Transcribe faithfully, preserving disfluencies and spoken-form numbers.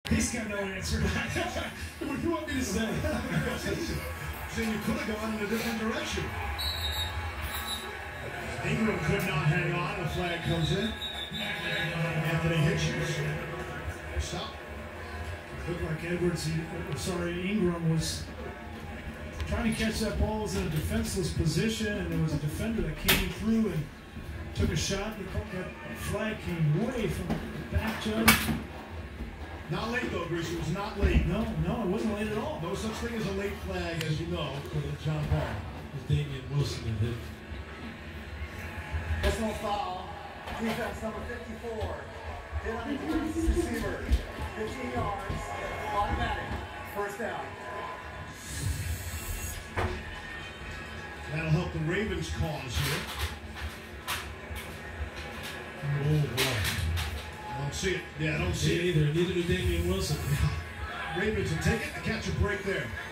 He's got no answer. What do you want me to say? Saying you could have gone in a different direction. Ingram could not hang on. The flag comes in. Anthony Hitchens. Stop. Looked like Edwards, he, sorry, Ingram was trying to catch that ball. Was in a defenseless position, and there was a defender that came through and took a shot. That flag came way from the back, Judge. Not late though, Bruce. It was not late. No, no, it wasn't late at all. No such thing as a late flag, as you know, for the John Paul. It was Damien Wilson that hit. Personal foul. Defense number fifty-four. Hit on the defensive receiver. fifteen yards. Automatic. First down. That'll help the Ravens' cause here. Oh, boy. I don't see it. Yeah, I don't see it it either. Neither did Damien Wilson. Ravens will take it. Catch a break there.